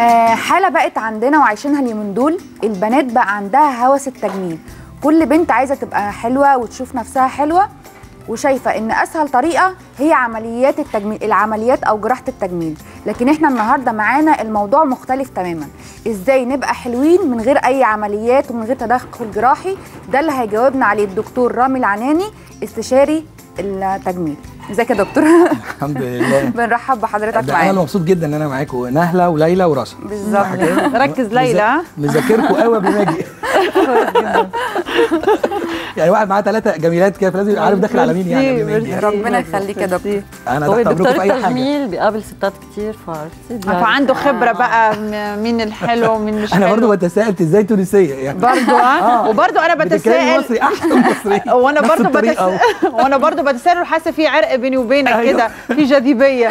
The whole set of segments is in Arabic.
حالة بقت عندنا وعايشينها اليومين دول، البنات بقى عندها هوس التجميل. كل بنت عايزة تبقى حلوة وتشوف نفسها حلوة، وشايفة ان اسهل طريقة هي عمليات التجميل، العمليات او جراحة التجميل. لكن احنا النهاردة معانا الموضوع مختلف تماما، ازاي نبقى حلوين من غير اي عمليات ومن غير تدخل جراحي. ده اللي هيجاوبنا عليه الدكتور رامي العناني، استشاري التجميل. ازيك يا دكتور؟ الحمد لله. بنرحب بحضرتك معانا. انا مبسوط جدا ان انا معاكم، نهله وليلى ورشا. بالظبط. ركز ليلى، مذاكركم قوي قبل ما اجي. يعني واحد معاه 3 جميلات كده، فلازم يبقى عارف داخل على مين يعني. ربنا يخليك يا دكتور. انا تحت امركم في اي حاجه. التجميل بيقابل ستات كتير، فعنده خبره بقى مين الحلو ومين مش حلو. انا برضه بتساءل ازاي تونسيه يعني برضه وبرضه انا بتساءل مصري احسن مصري. وانا برضه بتساءل وحاسه في عرق بيني وبينك كده، في جاذبيه.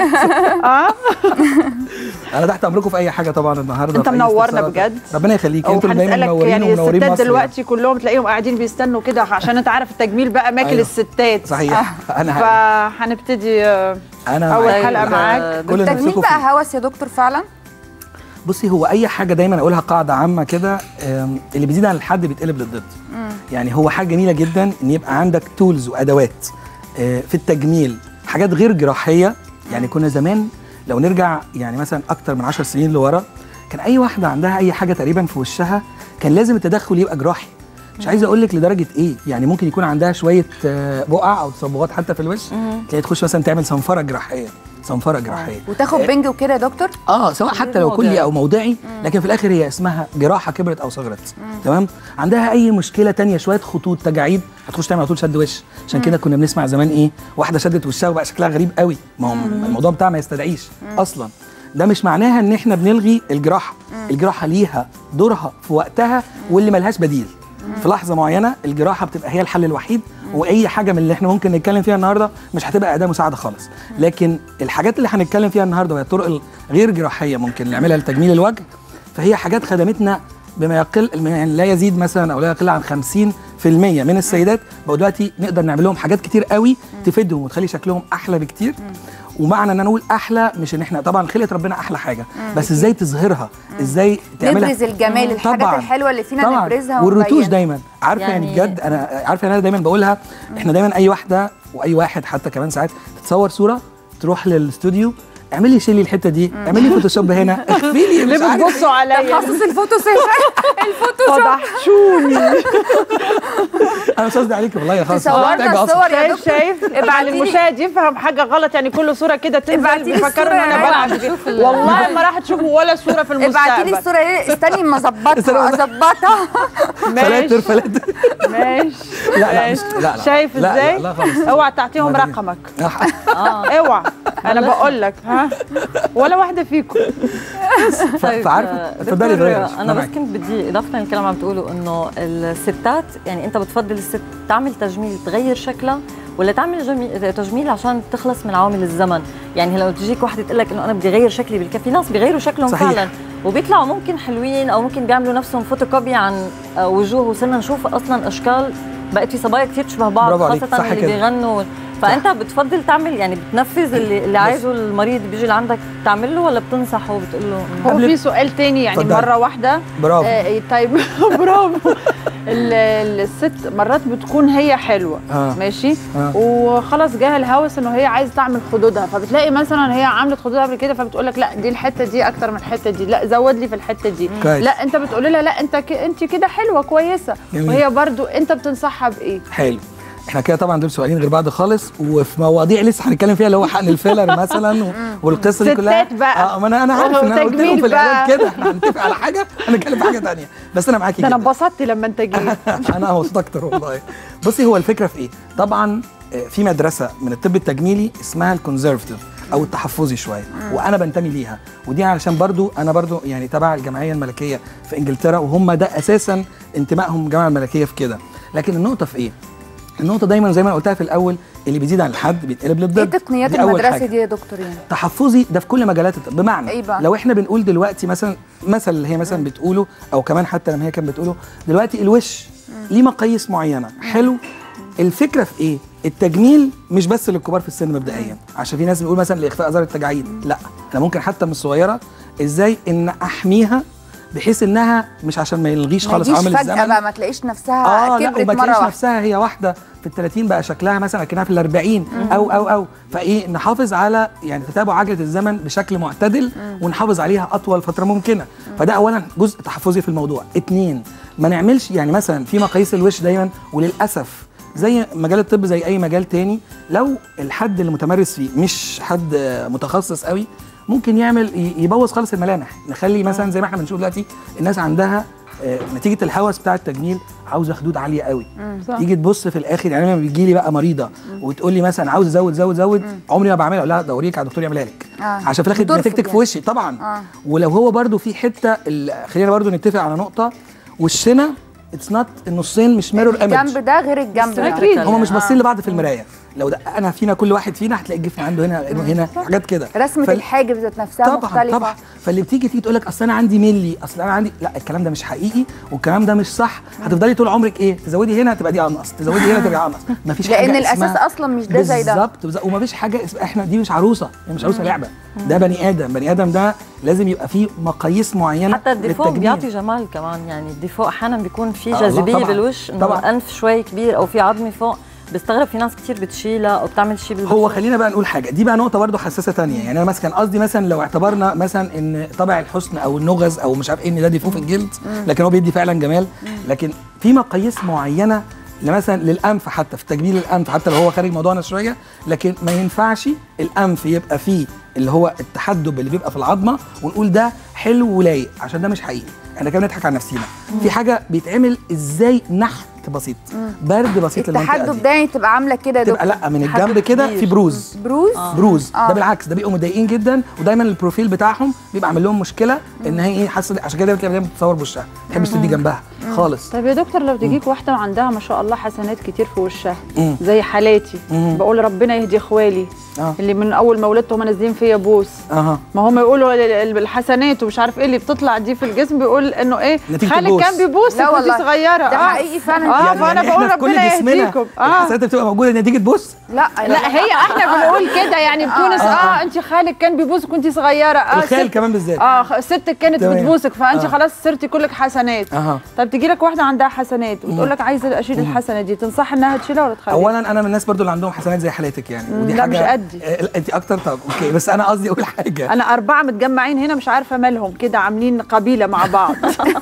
انا تحت امركم في اي حاجه طبعا النهارده. انت منورنا بجد، ربنا يخليك. انتوا دايما منورين يعني ومنورين الستات مصر. دلوقتي كلهم تلاقيهم قاعدين بيستنوا كده، عشان انت عارف التجميل بقى ماكل الستات. صحيح. انا فهنبتدي اول حلقه معاك. التجميل بقى هوس يا دكتور فعلا؟ بصي، هو اي حاجه دايما اقولها قاعده عامه كده، اللي بيزيد عن الحد بيتقلب للضد. يعني هو حاجه جميله جدا ان يبقى عندك تولز وادوات في التجميل، حاجات غير جراحيه. يعني كنا زمان لو نرجع يعني مثلا اكتر من 10 سنين لورا، كان اي واحده عندها اي حاجه تقريبا في وشها كان لازم التدخل يبقى جراحي. مش عايزه اقول لك لدرجه ايه، يعني ممكن يكون عندها شويه بقع او تصبغات حتى في الوش، تلاقي تخش مثلا تعمل صنفره جراحيه، وتاخد بنج وكده يا دكتور. سواء حتى لو كلي او موضعي، لكن في الاخر هي اسمها جراحه كبرت او صغرت. تمام. عندها اي مشكله تانية، شويه خطوط، تجاعيد، هتخش تعمل على طول شد وش. عشان كده كنا بنسمع زمان ايه، واحده شدت وشها وبقى شكلها غريب قوي. ما هو الموضوع بتاعها ما يستدعيش اصلا. ده مش معناها ان احنا بنلغي الجراحه. الجراحه ليها دورها في وقتها، واللي ملهاش بديل. في لحظه معينه الجراحه بتبقى هي الحل الوحيد، واي حاجه من اللي احنا ممكن نتكلم فيها النهارده مش هتبقى اداه مساعده خالص. لكن الحاجات اللي هنتكلم فيها النهارده وهي الطرق الغير جراحيه ممكن نعملها لتجميل الوجه، فهي حاجات خدمتنا بما يقل، يعني لا يزيد مثلا او لا يقل عن 50% من السيدات بقوا دلوقتي نقدر نعمل لهم حاجات كتير قوي تفيدهم وتخلي شكلهم احلى بكتير. ومعنى ان انا اقول احلى، مش ان احنا طبعا خلقه ربنا احلى حاجه، بس ازاي تظهرها، ازاي تعملها، نبرز الجمال، الحاجات الحلوه اللي فينا نبرزها. والرتوش دايما عارفه يعني بجد انا عارفه انا دايما بقولها، احنا دايما اي واحده واي واحد حتى كمان ساعات تتصور صوره تروح للاستوديو، اعملي شيلي الحته دي، اعملي فوتوشوب هنا، اخفي لي. ليه بتبصوا عليا؟ تخصص الفوتوشوب. فضحتوني. انا مش قصدي عليكي والله خالص. صورنا الصور يا دكتور. شايف ابعت المشاهد يفهم حاجه غلط، يعني كل صوره كده تنزل بيفكروا ان انا بلعب. والله ما راح تشوفوا ولا صوره في المستقبل. ابعتي لي الصوره. استني اما اظبطها. فلاتر. ماشي. لا شايف ازاي؟ لا خالص. اوعى تعطيهم رقمك. اوعى. انا بقول لك ولا واحده فيكم. فعارفه اتفضلي. انا بس كنت بدي اضافه للكلام عم تقولوا انه الستات، يعني انت بتفضل الست تعمل تجميل تغير شكلها، ولا تعمل تجميل عشان تخلص من عوامل الزمن؟ يعني لو تجيك وحده تقول لك انه انا بدي اغير شكلي بالكفي، ناس بيغيروا شكلهم فعلا وبيطلعوا ممكن حلوين، او ممكن بيعملوا نفسهم فوتوكوبي عن وجوه. وصرنا نشوف اصلا اشكال بقت في صبايا كثير تشبه بعض، خاصه اللي بيغنوا. فانت بتفضل تعمل، يعني بتنفذ اللي عايزه المريض بيجي لعندك تعمل له، ولا بتنصحه وبتقول له؟ هو في سؤال تاني يعني فضل. مره واحده. برافو. طيب برافو. الست مرات بتكون هي حلوه ماشي وخلاص جاها الهوس انه هي عايزه تعمل خدودها، فبتلاقي مثلا هي عملت خدودها قبل كده، فبتقول لك لا دي الحته دي اكتر من الحته دي، لا زود لي في الحته دي. لا انت بتقول لها لا انت كده حلوه كويسه. وهي برضو انت بتنصحها بايه؟ حلو. احنا كده طبعا دول سؤالين غير بعض خالص، وفي مواضيع لسه هنتكلم فيها اللي هو حقن الفيلر مثلا والقصه دي كلها. ستات بقى. ما انا عارف ان انا قلت لهم في الاعلان كده احنا هنتفق على حاجه هنتكلم في حاجه ثانيه، بس انا معاكي. ده انا انبسطت لما انت جيت. انا مبسوط اكتر والله. بصي، هو الفكره في ايه؟ طبعا في مدرسه من الطب التجميلي اسمها الكونزرفتيف او التحفظي شويه، وانا بنتمي ليها، ودي علشان برضو انا برضو يعني تبع الجمعيه الملكيه في انجلترا، وهم ده اساسا انتمائهم الجامعه الملكيه في كده. لكن النقطه في ايه؟ النقطه دايما زي ما قلتها في الاول، اللي بيزيد عن الحد بيتقلب للضد. ايه تقنيات المدرسه دي يا دكتور؟ يعني تحفظي ده في كل مجالات الطب. بمعنى لو احنا بنقول دلوقتي مثلا اللي هي مثلا بتقوله، او كمان حتى لما هي كانت بتقوله دلوقتي، الوش ليه مقاييس معينه. حلو. الفكره في ايه؟ التجميل مش بس للكبار في السن مبدئيا، عشان في ناس بيقول مثلا لاخفاء اثار التجاعيد، لا انا ممكن حتى من الصغيره ازاي ان احميها بحيث انها مش عشان ما يلغيش خالص عوامل الزمن فجأة بقى ما تلاقيش نفسها كبرت وما مرة تلاقيش واحدة. نفسها هي واحده في ال30 بقى شكلها مثلا كأنها في ال40 او فايه نحافظ على يعني تتابع عجله الزمن بشكل معتدل ونحافظ عليها اطول فتره ممكنه. فده اولا جزء تحفظي في الموضوع. 2 ما نعملش يعني مثلا في مقاييس الوش دايما، وللاسف زي مجال الطب زي اي مجال تاني، لو الحد اللي متمرس فيه مش حد متخصص قوي ممكن يعمل يبوظ خالص الملامح. نخلي مثلا زي ما احنا بنشوف دلوقتي الناس عندها نتيجه الهوس بتاع التجميل عاوزه خدود عاليه قوي، تيجي تبص في الاخر. يعني لما بيجي لي بقى مريضه وتقول لي مثلا عاوز ازود عمري ما بعملها، لا دوريك على الدكتور يعملها لك عشان في الاخر نتيجتك في وشي طبعا. ولو هو برده في حته خلينا برده نتفق على نقطه، وشنا اتس نوت النصين مش ميرور ايمج، الجنب ده غير الجنب ده اكيد هم مش باصين لبعض في المرايه. لو ده انا فينا كل واحد فينا هتلاقي الجفن عنده هنا حاجات كده، رسمه الحاجب ذات نفسها مختلفه طبعا. فاللي بتيجي تقول لك اصل انا عندي ملي، اصل انا عندي، لا الكلام ده مش حقيقي والكلام ده مش صح. هتفضلي طول عمرك ايه تزودي هنا تبقى دي انقص، تزودي هنا تبقى انقص، مفيش حاجه لان الاساس اصلا مش ده زي ده بالظبط. ومفيش حاجه احنا دي مش عروسه، هي مش عروسه لعبه، ده بني ادم ده لازم يبقى فيه مقاييس معينه. حتى الديفو بيعطي جمال كمان، يعني الديفو احيانا بيكون في جاذبيه بالوش، انه الانف شوي كبير او في عظمه فوق، بستغرب في ناس كتير بتشيلها او بتعمل شيء بالبشره. هو خلينا بقى نقول حاجه، دي بقى نقطه برضو حساسه ثانيه. يعني انا مثلا كان قصدي مثلا لو اعتبرنا مثلا ان طبع الحسن او النغز او مش عارف ايه ان ده ديفو في الجلد، لكن هو بيدي فعلا جمال. لكن في مقاييس معينه مثلا للانف، حتى في تجميل الانف، حتى لو هو خارج موضوعنا شويه، لكن ما ينفعش الانف يبقى فيه اللي هو التحدب اللي بيبقى في العظمه ونقول ده حلو ولايق، عشان ده مش حقيقي. احنا كده بنضحك على نفسنا. في حاجه بيتعمل ازاي نحت بسيط، برد بسيط للمنطقه دي. التحدب ده يعني تبقى عامله كده تبقى لا من الجنب كده في بروز بروز ده بالعكس ده بيبقوا مضايقين جدا، ودايما البروفيل بتاعهم بيبقى عامل لهم مشكله ان هي ايه حاسه، عشان كده بتلاقي دايما بتتصور بوشها ما تحبش تدي جنبها خالص. طيب يا دكتور لو تجيك واحده وعندها ما شاء الله حسنات كتير في وشها زي حالاتي، بقول ربنا يهدي اخوالي اللي من اول ما ولدت هم نازلين فيا بوس، ما هم يقولوا الحسنات ومش عارف ايه اللي بتطلع دي في الجسم، بيقول انه ايه خالك كان بيبوسك وانت صغيره. ده حقيقي فعلا. فانا بقول ربنا يهديكم. الحسنات بتبقى موجوده نتيجه بوس؟ لا هي احنا بنقول كده يعني بتونس انت خالك كان بيبوسك وانت صغيره، الخال كمان بالذات ستك كانت بتبوسك فانت خلاص صرتي كلك حسنات. طب تجي لك واحده عندها حسنات وتقول لك عايزه اشيل الحسنه دي، تنصح انها تشيلها ولا تخليها؟ اولا انا من الناس برضو اللي عندهم حسنات زي حالتك يعني، ودي لا حاجه مش قدي. انت اكتر. طب اوكي، بس انا قصدي اقول حاجه، انا 4 متجمعين هنا مش عارفه مالهم كده عاملين قبيله مع بعض.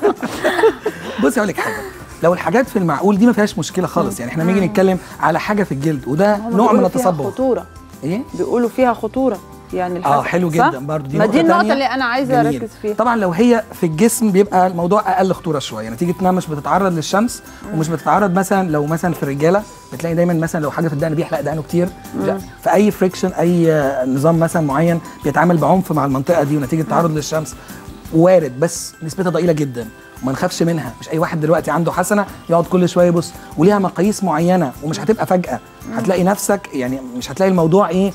بصي اقول لك حاجه، لو الحاجات في المعقول دي ما فيهاش مشكله خالص. يعني احنا نيجي نتكلم على حاجه في الجلد وده نوع من التصبغ. خطوره ايه بيقولوا فيها خطوره يعني حلو جدا برضو. دي النقطه اللي انا عايزه اركز فيها. طبعا لو هي في الجسم بيبقى الموضوع اقل خطوره شويه، نتيجه انها مش بتتعرض للشمس ومش بتتعرض مثلا لو مثلا في الرجاله بتلاقي دايما مثلا لو حاجه في الدقن بيحلق دقنه كتير، لا في اي فريكشن اي نظام مثلا معين بيتعامل بعنف مع المنطقه دي ونتيجه التعرض للشمس وارد، بس نسبتها ضئيله جدا وما نخافش منها. مش اي واحد دلوقتي عنده حسنه يقعد كل شويه يبص، وليها مقاييس معينه ومش هتبقى فجاه. هتلاقي نفسك يعني مش هتلاقي الموضوع ايه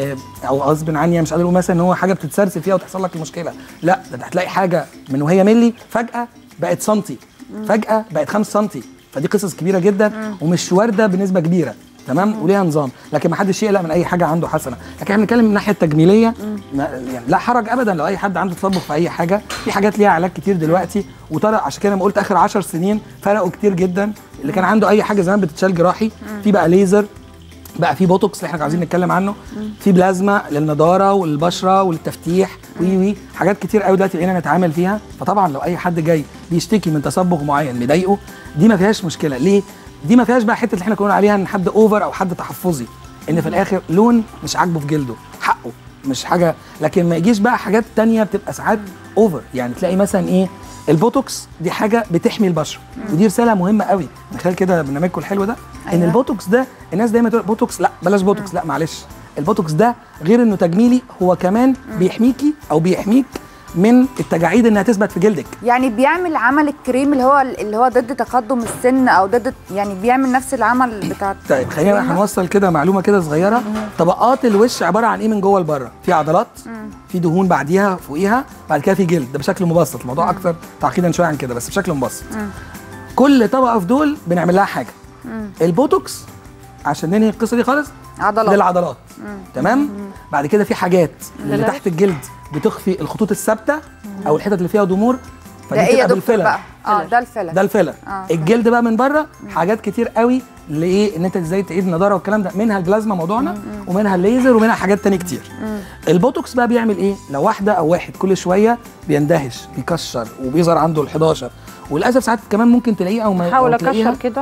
او غصب عني، مش قادر اقول مثلا ان هو حاجه بتتسرسل فيها وتحصل لك المشكله، لا ده هتلاقي حاجه من وهي ملي فجاه بقت سنتي، فجاه بقت 5 سنتي، فدي قصص كبيره جدا ومش وارده بنسبه كبيره تمام، وليها نظام. لكن ما حدش يقلق من اي حاجه عنده حسنه. لكن احنا بنتكلم من الناحيه التجميليه يعني لا حرج ابدا لو اي حد عنده تصبغ في اي حاجه. في حاجات ليها علاج كتير دلوقتي وطلع، عشان كده انا قلت اخر 10 سنين فرقوا كتير جدا. اللي كان عنده اي حاجه زمان بتتشال جراحي، في بقى ليزر، بقى في بوتوكس اللي احنا عايزين نتكلم عنه، في بلازما للنضاره والبشره والتفتيح وي حاجات كتير قوي دلوقتي بقينا نتعامل فيها. فطبعا لو اي حد جاي بيشتكي من تصبغ معين مضايقه، دي ما فيهاش مشكله. ليه؟ دي ما فيهاش بقى حته اللي احنا كنا عليها ان حد اوفر او حد تحفظي، ان في الاخر لون مش عاجبه في جلده حقه مش حاجه. لكن ما يجيش بقى حاجات تانية بتبقى ساعات اوفر. يعني تلاقي مثلا ايه البوتوكس دي حاجه بتحمي البشره، ودي رساله مهمه قوي من خلال كده برنامجكم الحلو ده. ان البوتوكس ده الناس دايما تقول بوتوكس، لا بلاش بوتوكس، لا معلش، البوتوكس ده غير انه تجميلي هو كمان بيحميكي او بيحميك من التجاعيد انها تثبت في جلدك. يعني بيعمل عمل الكريم اللي هو ضد تقدم السن او ضد، يعني بيعمل نفس العمل بتاع. طيب خلينا هنوصل كده معلومه كده صغيره. طبقات الوش عباره عن ايه من جوه لبره؟ في عضلات، في دهون بعديها فوقيها، بعد كده في جلد. ده بشكل مبسط، الموضوع اكثر تعقيدا شويه عن كده بس بشكل مبسط. كل طبقه في دول بنعمل لها حاجه. البوتوكس عشان ننهي القصه دي خالص عضلات للعضلات. تمام. بعد كده في حاجات اللي تحت الجلد بتخفي الخطوط الثابته او الحتت اللي فيها ضمور، ده ايه يا دكتور بقى؟ ده الفيلر. ده الفيلر. الجلد بقى من بره حاجات كتير قوي لايه ان انت ازاي تعيد النضاره والكلام ده، منها البلازما موضوعنا ومنها الليزر ومنها حاجات تانية كتير. البوتوكس بقى بيعمل ايه؟ لو واحده او واحد كل شويه بيندهش بيكشر وبيظهر عنده ال11، وللاسف ساعات كمان ممكن تلاقيه او ما حاول اكشر كده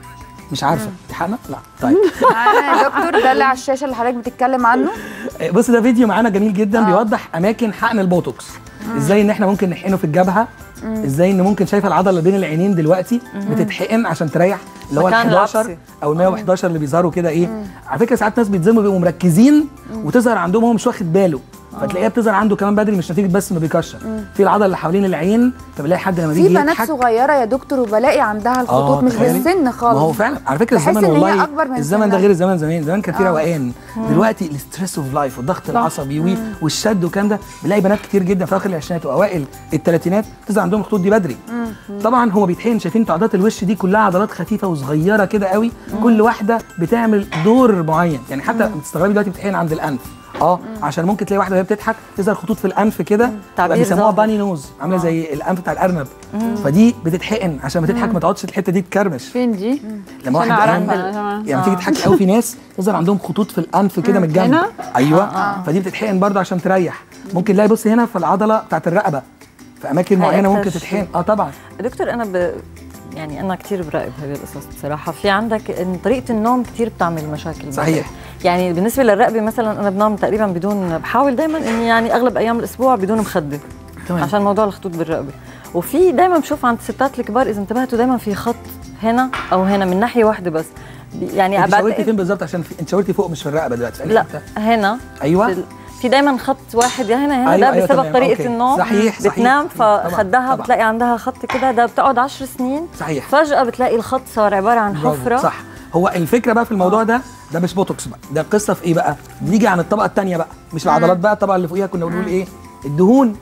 مش عارفه تحقنا. لا طيب معانا يا دكتور ده اللي على الشاشه اللي حضرتك بتتكلم عنه. بص ده فيديو معانا جميل جدا بيوضح اماكن حقن البوتوكس، ازاي ان احنا ممكن نحقنه في الجبهه، ازاي ان ممكن شايفه العضله اللي بين العينين دلوقتي بتتحقن عشان تريح اللي هو ال11 او ال111 اللي بيظهروا كده ايه. على فكره ساعات ناس بيتظلموا بيبقوا مركزين وتظهر عندهم هو مش واخد باله، فتلاقيها بتظهر عنده كمان بدري مش نتيجه بس انه بيكشر في العضله اللي حوالين العين، فبلاقي حد لما بيجي في بنات صغيره يا دكتور وبلاقي عندها الخطوط مش بالسن خالص. ما هو فعلا على فكره الزمن والله الزمن ده غير الزمن زمان كان في روقان. دلوقتي الاستريس اوف لايف والضغط العصبي والشد والكلام ده، بنلاقي بنات كتير جدا في اخر العشرينات واوائل الثلاثينات تظهر عندهم الخطوط دي بدري. طبعا هو بيتحقن، شايفين انتوا عضلات الوش دي كلها عضلات خفيفه وصغيره كده قوي، كل واحده بتعمل دور معين. يعني حتى بتستغربي دلوقتي بتتحقن عند الانف عشان ممكن تلاقي واحده وهي بتضحك تظهر خطوط في الانف كده، بيسموها باني نوز، عامله زي الانف بتاع الارنب. فدي بتتحقن عشان ما تضحك ما تقعدش الحته دي تكرمش. فين دي؟ لما واحد يعني تيجي تضحك قوي في ناس تظهر عندهم خطوط في الانف كده من الجنب. ايوه فدي بتتحقن برضه عشان تريح. ممكن تلاقي بص هنا في العضله بتاعت الرقبه في اماكن معينه ممكن تتحقن. طبعا دكتور انا يعني انا كثير براقب هذه القصص بصراحه. في عندك ان طريقه النوم كثير بتعمل مشاكل. صحيح. يعني بالنسبه للرقبه مثلا انا بنام تقريبا بدون، بحاول دايما اني يعني اغلب ايام الاسبوع بدون مخده عشان موضوع الخطوط بالرقبه. وفي دايما بشوف عند الستات الكبار اذا انتبهتوا دايما في خط هنا او هنا من ناحيه واحده بس. يعني انت شاورتي فين بالظبط؟ عشان انت شاورتي فوق مش في الرقبه دلوقتي. لا هنا. ايوه في دايما خط واحد يا هنا أيوة ده بسبب طريقه أوكي. النوم. صحيح بتنام فخدها بتلاقي عندها خط كده، ده بتقعد 10 سنين. صحيح. فجاه بتلاقي الخط صار عباره عن حفره. صح. هو الفكره بقى في الموضوع ده مش بوتوكس بقى، ده القصه في ايه بقى؟ بنيجي عن الطبقه الثانيه بقى، مش العضلات بقى، الطبقه اللي فوقيها كنا بنقول ايه؟ الدهون.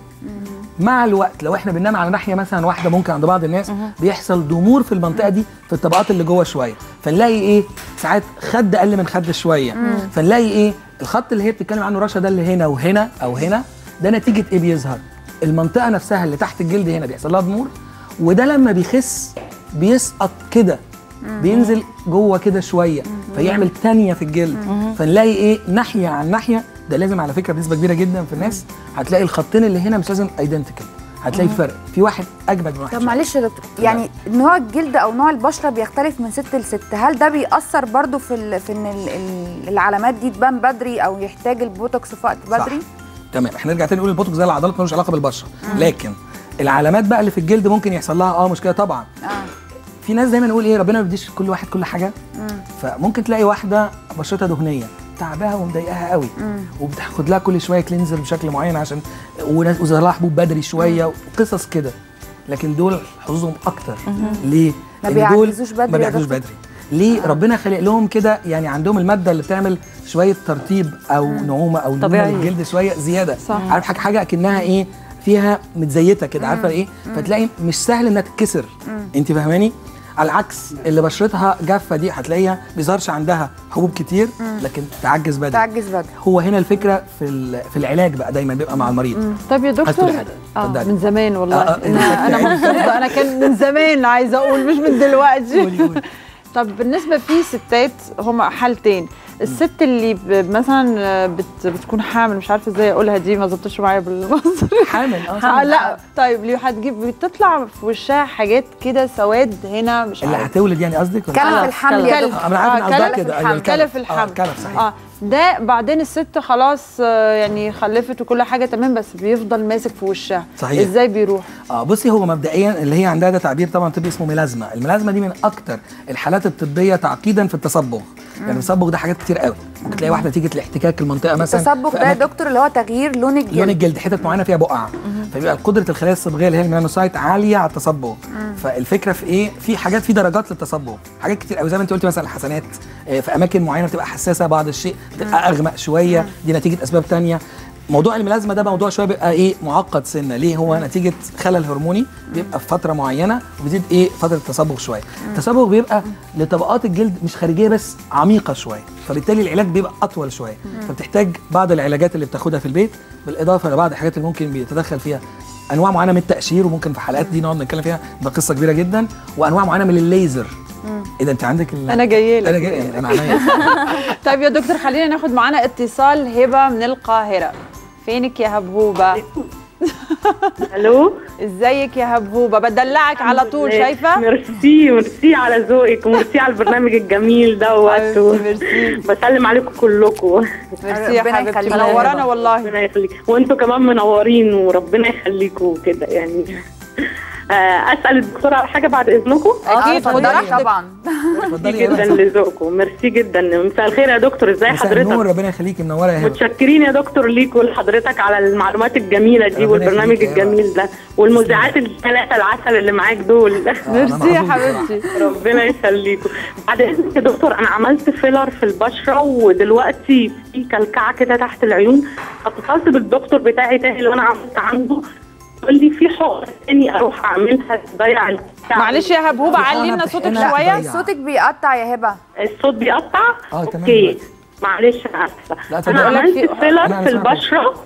مع الوقت لو احنا بننام على ناحيه مثلا واحده، ممكن عند بعض الناس بيحصل ضمور في المنطقه دي في الطبقات اللي جوه شويه، فنلاقي ايه؟ ساعات خد اقل من خد شويه، فنلاقي ايه؟ الخط اللي هي بتتكلم عنه رشا ده اللي هنا وهنا او هنا، ده نتيجه ايه بيظهر؟ المنطقه نفسها اللي تحت الجلد هنا بيحصل لها ضمور، وده لما بيخس بيسقط كده، بينزل جوه كده شويه، فيعمل تانية في الجلد. فنلاقي ايه؟ ناحيه عن ناحيه. ده لازم على فكره بنسبه كبيره جدا في الناس هتلاقي الخطين اللي هنا مش لازم ايدنتيكال، هتلاقي فرق، في واحد اجمد من واحد. طب معلش يا دكتور، يعني نوع الجلد او نوع البشره بيختلف من ست لست، هل ده بيأثر برضو في ان العلامات دي تبان بدري او يحتاج البوتوكس في وقت بدري؟ تمام. احنا نرجع تاني نقول البوتوكس ده العضلات ملوش علاقه بالبشره، لكن العلامات بقى اللي في الجلد ممكن يحصل لها مشكله طبعا. في ناس دايما نقول ايه، ربنا ما بيديش كل واحد كل حاجه. فممكن تلاقي واحده بشرتها دهنيه تعباها ومضايقاها قوي، وبتاخد لها كل شويه كلينزر بشكل معين عشان وظهر لها حبوب بدري شويه وقصص كده، لكن دول حظوظهم اكتر. ليه؟ ما بيعجزوش بدري. ما بيعجزوش بدري. ليه؟ ربنا خلق لهم كده، يعني عندهم الماده اللي بتعمل شويه ترطيب او نعومه او طبيعي للجلد شويه زياده. عارف حاجه اكنها ايه؟ فيها متزيته كده، عارفه ايه؟ فتلاقي مش سهل انها تتكسر. انت فاهماني؟ على العكس اللي بشرتها جافه دي هتلاقيها بيظهرش عندها حبوب كتير، لكن تعجز بدري. هو هنا الفكره في العلاج بقى دايما بيبقى مع المريض. طب يا دكتور من زمان والله انا مبسوطه، انا كان من زمان عايزه اقول مش من دلوقتي. طب بالنسبه في ستات هم حالتين، الست اللي مثلا بتكون حامل، مش عارفه ازاي اقولها دي، ما ظبطتش معايا بالمصري. حامل لا طيب اللي هتجيب بتطلع في وشها حاجات كده سواد هنا، مش اللي هتولد يعني قصدك؟ كلف الحمل يا دكتور. انا عارف ان قصدك كده. ايوه كلف الحمل. كلف صحيح. ده بعدين الست خلاص يعني خلفت وكل حاجه تمام، بس بيفضل ماسك في وشها. صحيح. ازاي بيروح؟ بصي هو مبدئيا اللي هي عندها ده تعبير طبعا طبي اسمه ميلازما. الميلازما دي من اكتر الحالات الطبيه تعقيدا في التصبغ. يعني التصبغ ده حاجات كتير قوي، ممكن تلاقي واحده تيجي الاحتكاك المنطقه مثلا. التصبغ ده يا دكتور اللي هو تغيير لون الجلد. لون الجلد، حتت معينه فيها بقع، فبيبقى قدره الخلايا الصبغيه اللي هي الميلانوسايت عاليه على التصبغ. فالفكره في ايه؟ في حاجات، في درجات للتصبغ، حاجات كتير قوي زي ما انت قلتي، مثلا الحسنات في اماكن معينه بتبقى حساسه، بعض الشيء بتبقى اغمق شويه، دي نتيجه اسباب ثانيه. موضوع الملازمه ده موضوع شويه بيبقى ايه معقد سنه. ليه؟ هو نتيجه خلل هرموني بيبقى في فتره معينه وبيزيد ايه فتره التصبغ شويه. التصبغ بيبقى لطبقات الجلد مش خارجيه بس عميقه شويه، فبالتالي العلاج بيبقى اطول شويه، فبتحتاج بعض العلاجات اللي بتاخدها في البيت بالاضافه لبعض الحاجات اللي ممكن بيتدخل فيها انواع معينه من التقشير، وممكن في حلقات دي نقعد نتكلم فيها، ده قصه كبيره جدا، وانواع معينه من الليزر. اذا انت عندك انا جايه لك. انا جاي انا عينيا. طيب يا دكتور خلينا ناخد معانا اتصال. هبه من القاهره، فينك يا هبهوبه؟ الو، ازيك يا هبهوبه؟ بدلعك على طول شايفه. ميرسي على ذوقك، وميرسي على البرنامج الجميل دوت. ميرسي، بسلم عليكم كلكم. ميرسي يا حبيبتي، منورانا والله. ربنا يخليك، وانتوا كمان منورين وربنا يخليكم كده يعني. اسال الدكتوره على حاجه بعد اذنكم؟ اكيد، اتفضلي طبعا. اتفضلي يا جدا باشا. لذوقكم، ميرسي جدا. مساء الخير يا دكتور، ازاي مساء حضرتك؟ النور، ربنا يخليكي، منوره يا هبه. متشكرين يا دكتور ليك ولحضرتك على المعلومات الجميله دي ربنا والبرنامج يخليك يا الجميل ده، والمذيعات الثلاثه العسل اللي معاك دول. ميرسي يا حبيبتي. ربنا يخليكم. بعد اذنك يا دكتور، انا عملت فيلر في البشره ودلوقتي في كلكعه كده تحت العيون، اتصلت بالدكتور بتاعي تاني اللي انا عملت عنده، قال لي في حقنه تاني اروح اعملها تضيع الكلكعة. معلش يا هبهوبه، علي لنا صوتك شويه. صوتك بيقطع يا هبه. الصوت بيقطع؟ تمام. اوكي معلش انا اسفه. لا، انا اتفضلي. عملت فيلر في البشره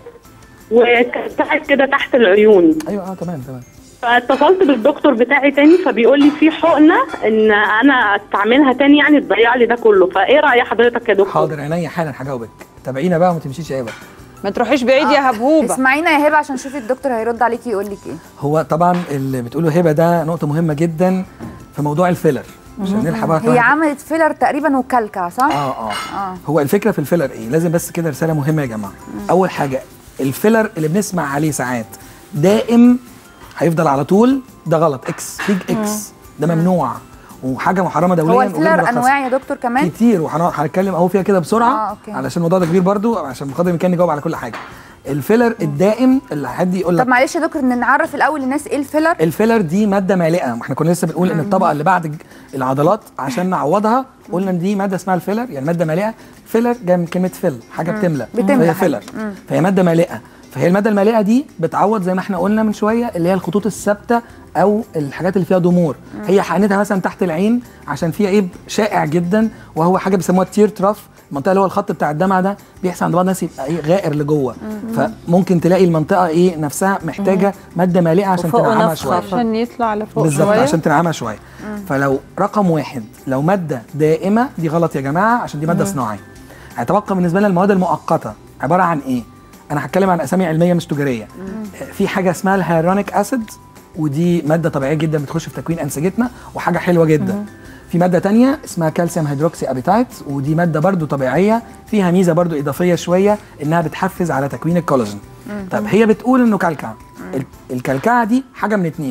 وكلكعت كده تحت العيون. ايوه تمام. فاتصلت بالدكتور بتاعي تاني، فبيقول لي في حقنه ان انا استعملها تاني يعني تضيع لي ده كله، فايه راي حضرتك يا دكتور؟ حاضر، عينيا حالا هجاوبك. تابعينا بقى وما تمشيش يا هبه. ما تروحيش بعيد يا هبهوبه. اسمعينا يا هبه عشان شوفي الدكتور هيرد عليكي يقول لك ايه. هو طبعا اللي بتقوله هبه ده نقطه مهمه جدا في موضوع الفيلر، عشان نلحق بقى. هي عملت فيلر تقريبا وكلكع صح؟ هو الفكره في الفيلر ايه؟ لازم بس كده رساله مهمه يا جماعه. اول حاجه، الفيلر اللي بنسمع عليه ساعات دائم هيفضل على طول، ده غلط. اكس بيج اكس ده ممنوع وحاجه محرمه دوليا. هو الفيلر انواع يا دكتور كمان كتير، وهنتكلم اهو فيها كده بسرعه أوكي. علشان الموضوع ده كبير برضو، عشان بقدر الامكان نجاوب على كل حاجه. الفيلر الدائم اللي حد يقول لك. طب معلش يا دكتور ان نعرف الاول للناس ايه الفيلر. الفيلر دي ماده مالئه، ما احنا كنا لسه بنقول ان الطبقه اللي بعد العضلات عشان نعوضها قلنا ان دي ماده اسمها الفيلر، يعني ماده مالئه. فيلر جاي من كلمه فيل، حاجه بتملى، فهي فيلر. فهي ماده مالئه، فهي الماده المالئه دي بتعوض زي ما احنا قلنا من شويه اللي هي الخطوط الثابته او الحاجات اللي فيها ضمور. هي حقنتها مثلا تحت العين عشان فيها عيب شائع جدا، وهو حاجه بيسموها التير تراف، المنطقه اللي هو الخط بتاع الدمعه ده بيحصل عند بعض الناس يبقى ايه غائر لجوه، فممكن تلاقي المنطقه ايه نفسها محتاجه ماده مالئه عشان تنعمها شويه، عشان يطلع لفوق بالظبط شويه، عشان تنعمها شويه. فلو رقم واحد، لو ماده دائمه دي غلط يا جماعه، عشان دي ماده صناعي. هيتبقى بالنسبه لنا المواد المؤقته عباره عن ايه؟ انا هتكلم عن اسامي علميه مش تجاريه. في حاجه اسمها الهيالورونيك اسيد، ودي ماده طبيعيه جدا بتخش في تكوين انسجتنا وحاجه حلوه جدا. في ماده تانية اسمها كالسيوم هيدروكسي ابيتايت، ودي ماده برضو طبيعيه فيها ميزه برضو اضافيه شويه انها بتحفز على تكوين الكولاجين. طب هي بتقول انه كلكع. الكلكعه دي حاجه من اتنين،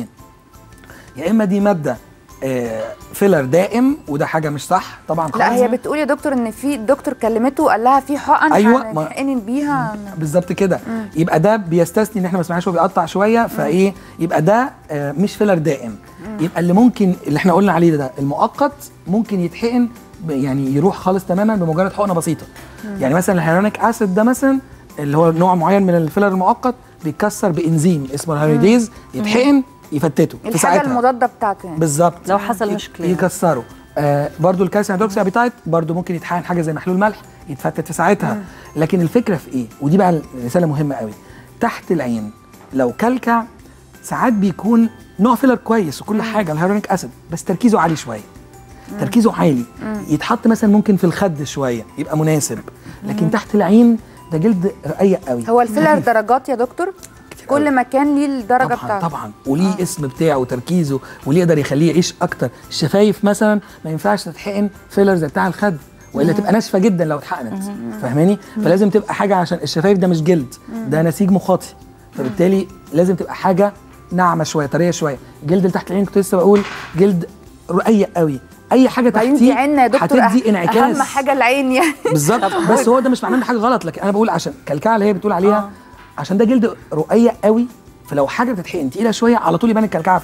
يا اما دي ماده فيلر دائم، وده حاجه مش صح طبعا خالص. لا هي بتقول يا دكتور ان في الدكتور كلمته وقال لها في حقن هنحقن بيها بالظبط كده. يبقى ده بيستثني ان احنا ما سمعناش هو بيقطع شويه، فايه يبقى ده مش فيلر دائم. يبقى اللي ممكن اللي احنا قلنا عليه ده المؤقت ممكن يتحقن يعني يروح خالص تماما بمجرد حقنه بسيطه. يعني مثلا الهيالورونيك اسيد ده مثلا اللي هو نوع معين من الفيلر المؤقت بيتكسر بانزيم اسمه الهيريديز، يتحقن يفتته في ساعتها، الحاجه المضاده بتاعته يعني. بالظبط، لو حصل مشكله يكسره. برضو الكالسيوم هيدروكسي ابيتايت برضو ممكن يتحقن حاجه زي محلول ملح يتفتت في ساعتها. لكن الفكره في ايه؟ ودي بقى الرساله مهمه قوي. تحت العين لو كلكع ساعات بيكون نوع فيلر كويس وكل حاجه الهيالورونيك اسيد، بس تركيزه عالي شويه، تركيزه عالي، يتحط مثلا ممكن في الخد شويه يبقى مناسب. لكن تحت العين ده جلد رقيق قوي. هو الفيلر درجات يا دكتور؟ كل مكان ليه الدرجه بتاعته طبعا، وليه اسم بتاعه وتركيزه، واللي يقدر يخليه يعيش اكتر. الشفايف مثلا ما ينفعش تتحقن فيلر زي بتاع الخد، والا تبقى ناشفه جدا لو اتحقنت، فاهماني؟ فلازم تبقى حاجه، عشان الشفايف ده مش جلد، ده نسيج مخاطي، فبالتالي لازم تبقى حاجه ناعمه شويه، طريه شويه. الجلد اللي تحت العين كنت لسه بقول جلد رقيق قوي، اي حاجه تحتيه عيننا يا دكتور هتدي انعكاس، اهم حاجه العين يعني بالظبط. بس هو ده مش معناه ان حاجه غلط، لكن انا بقول عشان كلكعه اللي هي بتقول عليها عشان ده جلد رقيق قوي، فلو حاجه بتتحقن تقيله شويه على طول يبان الكلكعه فيه.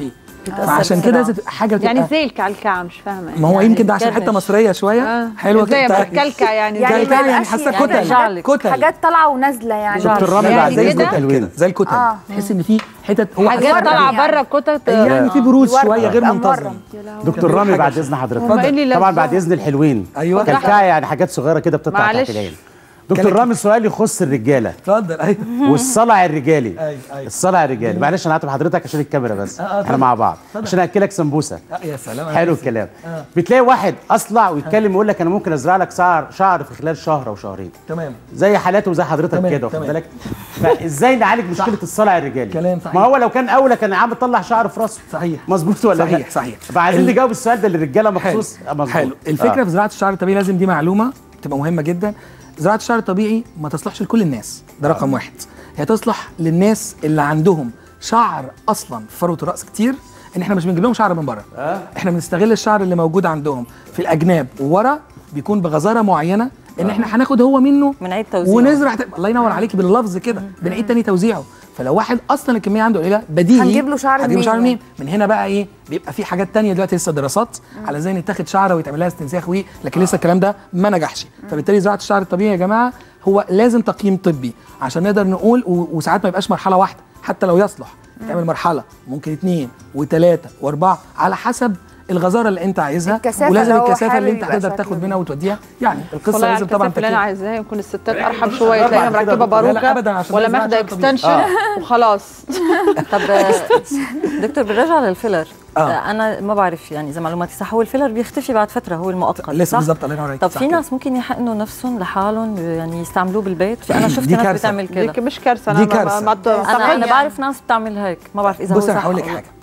فعشان كده لازم حاجه يعني تبقى زي الكعكعه مش فاهمه ما هو يعني يمكن ده عشان بتكرمش. حته مصريه شويه حلوه زي كده الكلكع يعني يعني كلكع ما يعني يبقاش حاسه يعني كتل حاجات طالعه ونازله يعني. دكتور رامي يعني بعد زي كده؟ اذنك الكتل كده زي الكتل تحس ان في حتت هو حاجات حسب طالعه يعني. بره الكتت يعني في بروز يورم، شويه غير يبقى منتظم. مورم. دكتور رامي بعد اذن حضرتك هم إيه اللي طبعا لزقهم؟ بعد اذن الحلوين أيوة. كلكعه يعني حاجات صغيره كده بتطلع معلش. تحت العين. دكتور رامي سؤال يخص الرجاله اتفضل. ايوه والصلع الرجالي. أيوة. الصلع الرجالي معلش انا هعطي حضرتك عشان الكاميرا بس احنا مع بعض عشان اكلك سمبوسه. يا سلام حلو الكلام. بتلاقي واحد اصلع ويتكلم يقول لك انا ممكن ازرع لك شعر في خلال شهر او شهرين تمام زي حالاته وزي حضرتك تمام، كده واخد تمام. بالك. فازاي نعالج مشكله الصلع الرجالي؟ كلام صحيح. ما هو لو كان اولى كان عم طلع شعر في راسه. صحيح مظبوط ولا صحيح لا؟ صحيح. فعايزين نجاوب السؤال ده للرجاله حلو مخصوص. مظبوط. حلو الفكره في زراعه الشعر الطبيعي لازم دي معلومه تبقى مهمه جدا. زراعه الشعر الطبيعي ما تصلحش لكل الناس، ده رقم واحد. هي تصلح للناس اللي عندهم شعر اصلا في فروه الراس كتير، ان احنا مش بنجيب لهم شعر من بره. احنا بنستغل الشعر اللي موجود عندهم في الاجناب وورا بيكون بغزاره معينه، ان احنا هناخد هو منه بنعيد توزيعه ونزرع الله ينور عليكي باللفظ كده بنعيد تاني توزيعه. فلو واحد اصلا الكميه عنده قليله بديهي هنجيب له شعر هنجيب له شعر منين؟ منين؟ من هنا بقى ايه بيبقى في حاجات تانية دلوقتي لسه دراسات على ازاي نتاخد شعره ويتعمل لها استنساخ لكن لسه الكلام ده ما نجحش. فبالتالي زراعه الشعر الطبيعي يا جماعه هو لازم تقييم طبي عشان نقدر نقول وساعات ما يبقاش مرحله واحده، حتى لو يصلح تعمل مرحله ممكن 2 و3 و4 على حسب الغزاره اللي انت عايزها، الكثافة ولازم اللي هو الكثافه اللي حابب انت يبقى هتقدر شكله تاخد بيه. منها وتوديها. يعني القصه والله لازم طبعا اللي انا تكون عايزاه يكون الستات ارحب شويه تلاقيها مركبه لا، لا، أبداً، باروكه عشان ولا ده ماخده زراعة شعر طبيعي. اكستنشن وخلاص. طب دكتور بالرجعه للفيلر انا ما بعرف يعني اذا معلوماتي صح، هو الفيلر بيختفي بعد فتره، هو المؤقت لسه صح؟ بالظبط الله ينور عليك. طب صح في كده. ناس ممكن يحقنوا نفسهم لحالهم يعني يستعملوه بالبيت، انا شفت دي ناس كارثة. بتعمل كده. دي مش كارثه دي انا كارثة. انا بعرف ناس بتعمل هيك، ما بعرف اذا هو بص انا صح هقول لك أو لا. حاجه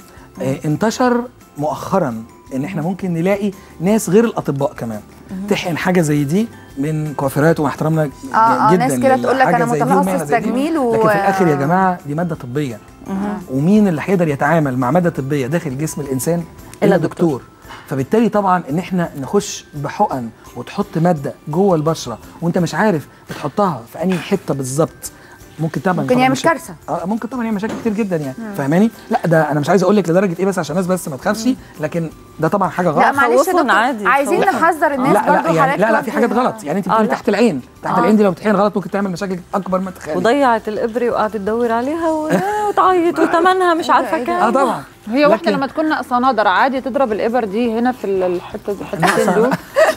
انتشر مؤخرا ان احنا ممكن نلاقي ناس غير الاطباء كمان تحقن حاجه زي دي من كوافيرات، ومع احترامنا جدا ناس كده تقول لك انا للحاجة زي دي متخصص ومهنة زي دي. تجميل لكن في الاخر يا جماعه دي ماده طبيه، ومين اللي هيقدر يتعامل مع ماده طبيه داخل جسم الانسان الا دكتور. فبالتالي طبعا ان احنا نخش بحقن وتحط ماده جوه البشره وانت مش عارف تحطها في انهي حته بالظبط، ممكن تعمل ممكن يعمل كارثه. ممكن طبعا يعمل مشاكل كتير جدا يعني. فاهماني؟ لا ده انا مش عايز اقول لك لدرجه ايه بس عشان الناس بس ما تخافش، لكن ده طبعا حاجه غلط. لا معلش يا خوفهم دكتور عادي، عايزين خوفهم. نحذر الناس لا برضه يعني حالات لا في حاجات غلط يعني. انت بتقولي لا. تحت العين، تحت العين دي لو بتحقن غلط ممكن تعمل مشاكل اكبر ما تتخيل. وضيعت الابره وقعدت تدور عليها وتعيط وثمنها مش عارفه كام. طبعا هي واحده لكن- لما تكون ناقصه نضر عادي تضرب الابر دي هنا في الحته دي الحتتين دول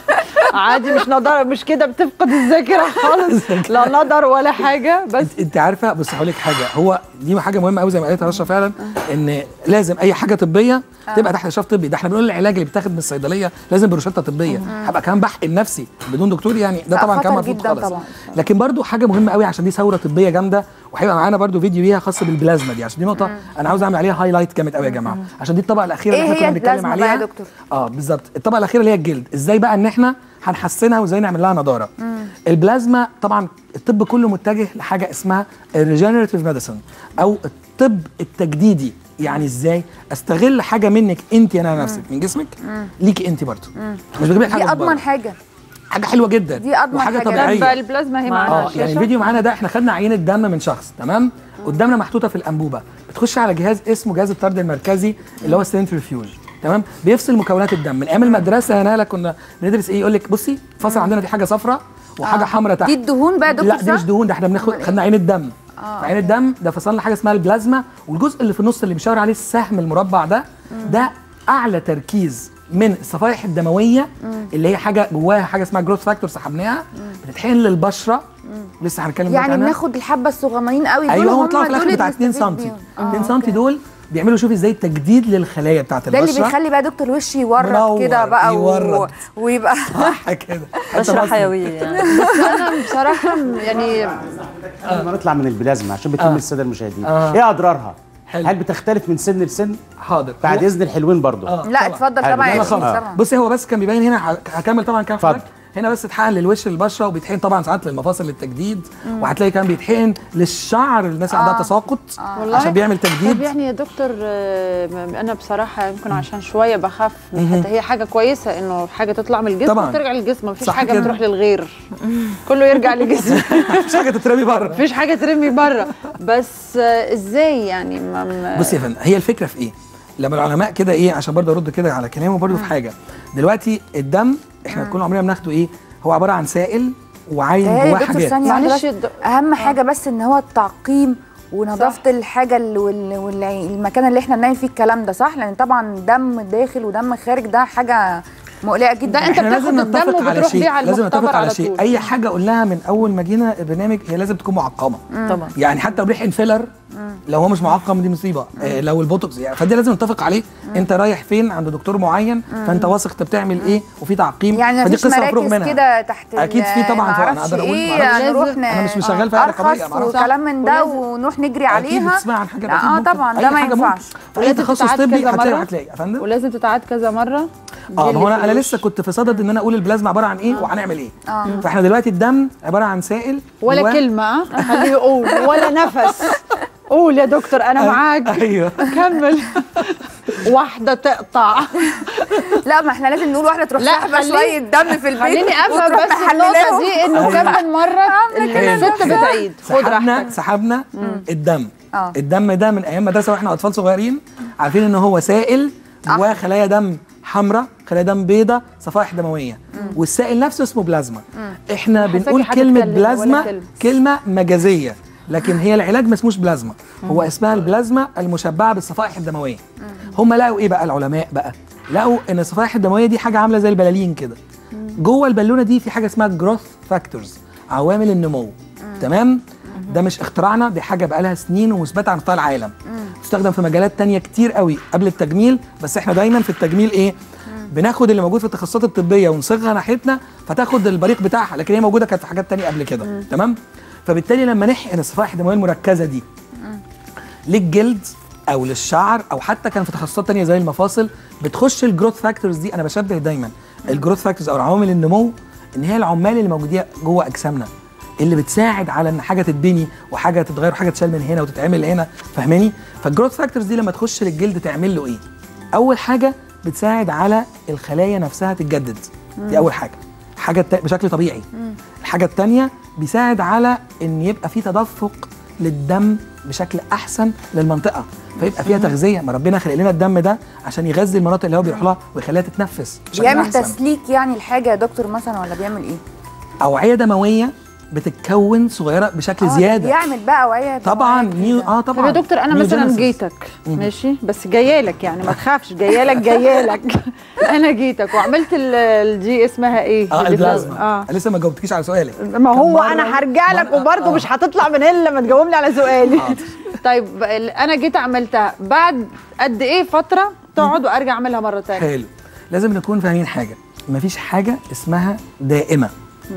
عادي، مش نضاره مش كده بتفقد الذاكره خالص، لا نضر ولا حاجه. بس انت عارفه بص هقول لك حاجه، هو دي حاجه مهمه قوي زي ما قالت رشا فعلا، ان لازم اي حاجه طبيه تبقى تحت اشراف طبي. ده احنا بنقول العلاج اللي بيتاخد من الصيدليه لازم بروشته طبيه. هبقى كمان بحقن نفسي بدون دكتور يعني، ده لا، طبعا كان خطر مرفوض جداً خالص. طبعاً. لكن برضو حاجه مهمه قوي عشان دي ثوره طبيه جامده، وهيبقى معانا برضو فيديو ليها خاص بالبلازما دي، عشان دي نقطه انا عاوز اعمل عليها هايلايت جامد قوي يا جماعه، عشان دي الطبقه الاخيره اللي ايه احنا هي كنا بنتكلم البلازما بقى يا عليها. دكتور؟ بالظبط الطبقه الاخيره اللي هي الجلد، ازاي بقى ان احنا هنحسنها وازاي نعمل لها نضاره. البلازما طبعا الطب كله متجه لحاجه اسمها الريجنريتيف ميديسن او الطب التجديدي. يعني ازاي استغل حاجه منك انت انا نفسك من جسمك ليكي انت برضه، مش بجيب لك حاجه دي من اضمن بره. حاجه، حاجه حلوه جدا دي أضمن وحاجه حاجة. طبيعيه. بقى البلازما هي معانا على يعني الشاشة. الفيديو معانا ده احنا خدنا عينه دم من شخص، تمام؟ قدامنا محطوطه في الانبوبه، بتخش على جهاز اسمه جهاز الطرد المركزي اللي هو سنترفيوج، تمام؟ بيفصل مكونات الدم. من ايام المدرسه هنا كنا بندرس ايه، يقول لك بصي فصل عندنا دي حاجه صفراء وحاجه حمراء تحت. دي الدهون بقى يا دكتور لا دي صح؟ مش دهون، ده احنا بناخد خدنا عين الدم. عين الدم ده فصلنا حاجه اسمها البلازما، والجزء اللي في النص اللي بيشاور عليه السهم المربع ده اعلى تركيز من الصفائح الدمويه اللي هي حاجه جواها حاجه اسمها جروث فاكتور سحبناها بتتحقن للبشره. لسه هنتكلم يعني عنها. بناخد الحبه الصغننين قوي دول، ايوه هم هم طلعوا في دول الاخر اللي بتاع 2 بنستفيد سم. بيهم. 2 سم دول بيعملوا شوف ازاي تجديد للخلايا بتاعت ده البشره. اللي بيخلي بقى دكتور وشي يورد منور، كده بقى يورد. ويبقى صح كده بشره حيويه يعني. انا بصراحه يعني قبل ما نطلع من البلازما عشان بتهم الساده المشاهدين، ايه اضرارها؟ حلو. هل بتختلف من سن لسن؟ حاضر بعد اذن الحلوين برضو. لا طبعاً. اتفضل حلو. طبعا لا، يا لا شيخ خالص. طبعا. بصي هو بس كان بيبين هنا، هكمل طبعا كام اتفضل. حضرتك. هنا بس اتحقن للوش للبشره، وبيتحقن طبعا ساعات للمفاصل للتجديد، وهتلاقي كمان بيتحقن للشعر الناس اللي عندها تساقط عشان بيعمل طب تجديد. يعني يا دكتور انا بصراحه يمكن عشان شويه بخاف من حتى هي حاجه كويسه انه حاجه تطلع من الجسم طبعاً. وترجع للجسم، مفيش صح حاجه كده. بتروح للغير، كله يرجع لجسمه. مش حاجه تترمي بره. مفيش حاجه ترمي بره. بس ازاي يعني بصي يا فندم هي الفكره في ايه؟ لما العلماء كده ايه، عشان برضه ارد كده على كلامه برضه في حاجه. دلوقتي الدم احنا كل عمرنا بناخده ايه؟ هو عباره عن سائل وعايم جواه حاجات. معلش اهم حاجه بس ان هو التعقيم ونظافه الحاجه والمكان اللي احنا بنعمل فيه الكلام ده، صح؟ لان طبعا دم داخل ودم خارج ده حاجه مقلقه جدا. انت بتاخد الدم وبتروح بيه على المختبر على طول. اي حاجه قلناها من اول ما جينا البرنامج هي لازم تكون معقمه طبعا. يعني حتى لو بيحقن فيلر لو هو مش معقم دي مصيبه. لو البوتوكس يعني فدي لازم نتفق عليه. انت رايح فين عند دكتور معين فانت واثق انت بتعمل ايه وفي تعقيم. يعني فدي قصه مفروغ منها كده تحت اكيد في طبعا. انا اقدر اقول انا مش شغال في ارخص وكلام من ده ونروح نجري عليها. اكيد بتسمع عن حاجه طبعا ده ما ينفعش. اي تخصص طبي هتلاقي يا فندم. ولازم تتعاد كذا مره. ما هو انا لسه كنت في صدد ان انا اقول البلازما عباره عن ايه وهنعمل ايه. فاحنا دلوقتي الدم عباره عن سائل ولا كلمه خليه يقول ولا نفس. قول يا دكتور انا معاك. ايوه كمل. واحده تقطع. لا ما احنا لازم نقول واحده تروح سحبه شويه دم في البيت. خليني افهم بس النقطه دي انه كم من مره الست بتعيد. خد راحتك. سحبنا الدم. الدم ده من ايام مدرسه واحنا اطفال صغيرين عارفين ان هو سائل جواه خلايا دم حمراء، خلايا دم بيضاء، صفائح دمويه. والسائل نفسه اسمه بلازما. احنا بنقول كلمه بلازما كلمه مجازيه، لكن هي العلاج ما اسموش بلازما، هو اسمها البلازما المشبعه بالصفائح الدمويه. هم لقوا ايه بقى العلماء بقى؟ لقوا ان الصفائح الدمويه دي حاجه عامله زي البلالين كده. جوه البالونه دي في حاجه اسمها جروث فاكتورز، عوامل النمو. تمام؟ ده مش اختراعنا، دي حاجه بقى لها سنين ومثبته على مستوى العالم. تستخدم في مجالات تانية كتير قوي قبل التجميل، بس احنا دايما في التجميل ايه؟ بناخد اللي موجود في التخصصات الطبيه ونصيغها ناحيتنا فتاخد البريق بتاعها، لكن هي موجوده كانت في حاجات تانية قبل كده. تمام؟ فبالتالي لما نحقن الصفائح الدمويه المركزه دي للجلد او للشعر او حتى كان في تخصصات تانية زي المفاصل بتخش الجروث فاكتورز دي. انا بشبه دايما الجروث فاكتورز او عوامل النمو ان هي العمال اللي موجودين جوه اجسامنا اللي بتساعد على ان حاجه تتبني وحاجه تتغير وحاجه تشال من هنا وتتعمل هنا. فاهماني؟ فالجروث فاكتورز دي لما تخش للجلد تعمل له ايه؟ اول حاجه بتساعد على الخلايا نفسها تتجدد. دي اول حاجه بشكل طبيعي. الحاجه الثانيه بيساعد على ان يبقى في تدفق للدم بشكل احسن للمنطقه فيبقى فيها تغذيه. ما ربنا خلق لنا الدم ده عشان يغذي المناطق اللي هو بيروح لها ويخليها تتنفس بشكل احسن. بيعمل تسليك يعني الحاجه يا دكتور مثلا ولا بيعمل ايه؟ اوعيه دمويه بتتكون صغيره بشكل زياده. بيعمل بقى اوعيه طبعا طبعا. طب يا دكتور انا مثلا جيتك ماشي بس جايه لك يعني ما تخافش جايه لك انا جيتك وعملت دي اسمها ايه؟ البلازما. لسه ما جاوبتكيش على سؤالك. ما هو انا هرجع لك وبرضه مش هتطلع من هنا لما تجاوبني على سؤالي. طيب انا جيت عملتها بعد قد ايه فتره تقعد وارجع اعملها مره ثانيه؟ حلو. لازم نكون فاهمين حاجه، مفيش حاجه اسمها دائمه.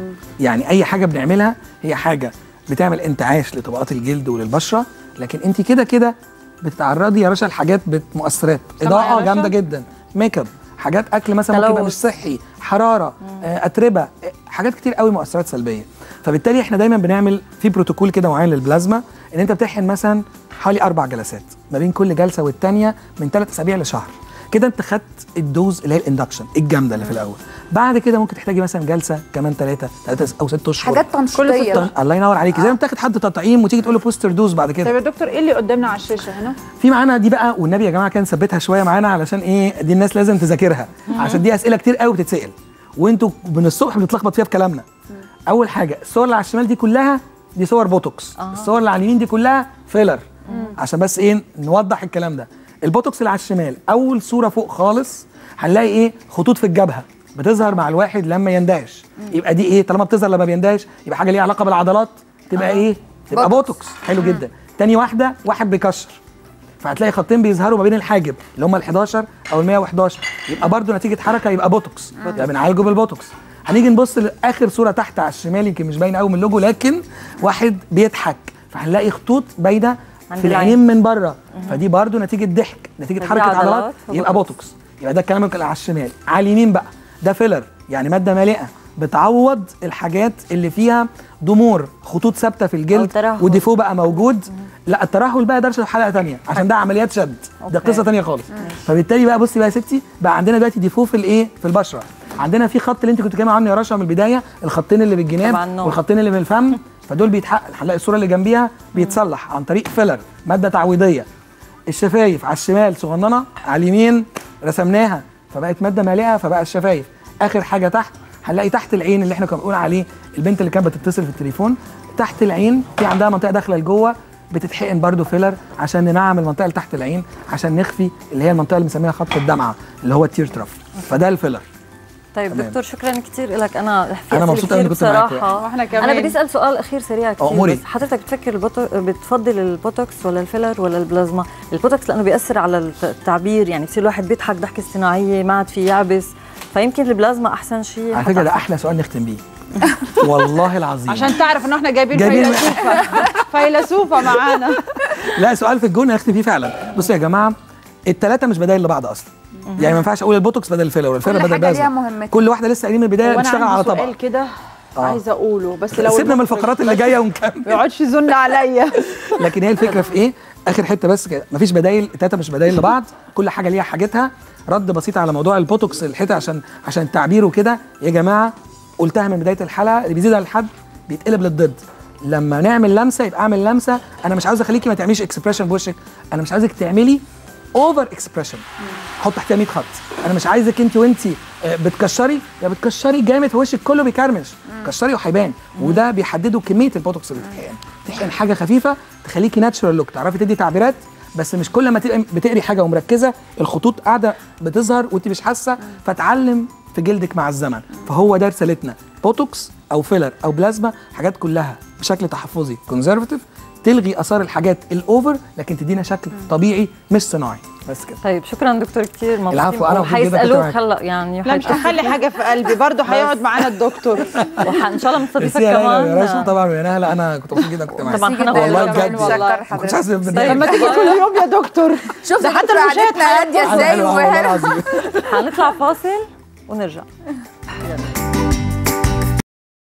يعني اي حاجه بنعملها هي حاجه بتعمل انتعاش لطبقات الجلد وللبشره، لكن انت كده بتتعرضي يا باشا لحاجات مؤثرات، اضاءه جامده جدا، ميك اب، حاجات اكل مثلا ممكن يبقى مش صحي، حراره، اتربه، حاجات كتير قوي مؤثرات سلبيه. فبالتالي احنا دايما بنعمل في بروتوكول كده معين للبلازما ان انت بتحقن مثلا حوالي 4 جلسات ما بين كل جلسه والثانيه من 3 اسابيع لشهر. كده انت خدت الدوز اللي هي الاندكشن الجامده اللي في الاول. بعد كده ممكن تحتاجي مثلا جلسه كمان 3 او 6 اشهر، حاجات تنشيطيه. الله ينور عليكي. زي ما بتاخد حد تطعيم وتيجي تقول له بوستر دوز بعد كده. طيب يا دكتور ايه اللي قدامنا على الشاشه هنا؟ في معانا دي بقى، والنبي يا جماعه كان ثبتها شويه معانا علشان ايه دي الناس لازم تذاكرها عشان دي اسئله كتير قوي بتتسال وانتوا من الصبح بنتلخبط فيها في كلامنا. اول حاجه الصور اللي على الشمال دي كلها دي صور بوتوكس. الصور اللي على اليمين دي كلها فيلر. عشان بس ايه نوضح الكلام ده. البوتوكس اللي على الشمال اول صوره فوق خالص هنلاقي ايه خطوط في الجبهه بتظهر مع الواحد لما يندهش. يبقى دي ايه طالما بتظهر لما بيندهش يبقى حاجه ليها علاقه بالعضلات تبقى ايه تبقى بوتوكس. حلو جدا. تاني واحد بيكشر فهتلاقي خطين بيظهروا ما بين الحاجب اللي هم ال11 او ال111 يبقى برده نتيجه حركه يبقى بوتوكس. يبقى بنعالجه بالبوتوكس. هنيجي نبص لاخر صوره تحت على الشمال يمكن مش باينه قوي من اللوجو لكن واحد بيضحك فهنلاقي خطوط باينه في العينين من بره فدي برده نتيجه ضحك نتيجه حركه عضلات يبقى بوتوكس. يبقى ده الكلام اللي على الشمال. على اليمين بقى ده فيلر يعني ماده مالئه بتعوض الحاجات اللي فيها ضمور خطوط ثابته في الجلد وديفو بقى موجود. لا الترهل بقى ده حلقه ثانيه عشان ده عمليات شد ده قصه ثانيه خالص. فبالتالي بقى بصي بقى يا ستي بقى عندنا دلوقتي ديفو في الايه في البشره. عندنا في خط اللي انت كنت بتتكلمي عنه يا رشا من البدايه الخطين اللي بالجناب والخطين اللي بالفم فدول بيتحقق. هنلاقي الصوره اللي جنبيها بيتصلح عن طريق فيلر ماده تعويضيه. الشفايف على الشمال صغننه، على اليمين رسمناها فبقت ماده مالئه فبقى الشفايف. اخر حاجه تحت هنلاقي تحت العين اللي احنا كنا بنقول عليه البنت اللي كانت بتتصل في التليفون، تحت العين في عندها منطقه داخله لجوه بتتحقن برضو فيلر عشان ننعم المنطقه اللي تحت العين، عشان نخفي اللي هي المنطقه اللي بنسميها خط الدمعه اللي هو التير تراف. فده الفيلر. طيب تمام. دكتور شكرا كثير لك. انا مبسوط اني كنت معاك واحنا كمان. انا بدي اسال سؤال اخير سريع كثير. أموري. بس حضرتك بتفضل البوتوكس ولا الفيلر ولا البلازما؟ البوتوكس لانه بياثر على التعبير، يعني بصير الواحد بيضحك ضحكه اصطناعيه ما عاد في يعبس، فيمكن البلازما احسن شيء. على فكره ده احلى سؤال نختم بيه والله العظيم، عشان تعرف انه احنا جايبين فيلسوفه معانا. لا سؤال في الجون نختم فيه فعلا. بصوا يا جماعه الثلاثه مش بدايل لبعض اصلا، يعني ما ينفعش اقول البوتوكس بدل الفيلر والفيلر بدل البلازما، كل واحده لسه قايلين من البدايه نشتغل على طبق. سؤال كده عايزه اقوله بس لو سيبنا من الفقرات اللي جايه ونكمل ما يقعدش يزن عليا. لكن هي الفكره في ايه؟ اخر حته بس كده، مفيش بدايل، الثلاثه مش بدايل لبعض، كل حاجه ليها حاجتها. رد بسيط على موضوع البوتوكس الحته عشان التعبير وكده يا جماعه، قلتها من بدايه الحلقه، اللي بيزيد على الحد بيتقلب للضد. لما نعمل لمسه يبقى اعمل لمسه، انا مش عاوز اخليكي ما تعمليش اكسبريشن بوشك، انا مش عايزك تعملي اوفر اكسبريشن، حط تحتها 100 خط. انا مش عايزك انت وانت بتكشري يا بتكشري جامد فوشك كله بيكرمش، كشري وهيبان، وده بيحددوا كميه البوتوكس اللي بتتحقن. تحقن حاجه خفيفه تخليكي ناتشورال لوك، تعرفي تدي تعبيرات، بس مش كل ما تبقي بتقري حاجه ومركزه الخطوط قاعده بتظهر وانت مش حاسه، فتعلم في جلدك مع الزمن. فهو ده رسالتنا، بوتوكس او فيلر او بلازما، حاجات كلها بشكل تحفظي كونزرفتيف، تلغي اثار الحاجات الاوفر لكن تدينا شكل طبيعي مش صناعي. بس كده. طيب شكرا دكتور كثير مبسوطين. العفو، انا وحيسالوك هلا يعني. لا مش هخلي حاجه في قلبي، برضه هيقعد معانا الدكتور ان شاء الله مستضيفك كمان يا رشا كمان. طبعا ويا نهله، انا كنت مبسوط جدا كنت معاك طبعا والله بجد والله ما كنتش حاسس لما تيجي كل يوم يا دكتور. شوف ده حتى المشاهد قعدتنا هاديه ازاي والله العظيم. حنطلع فاصل ونرجع.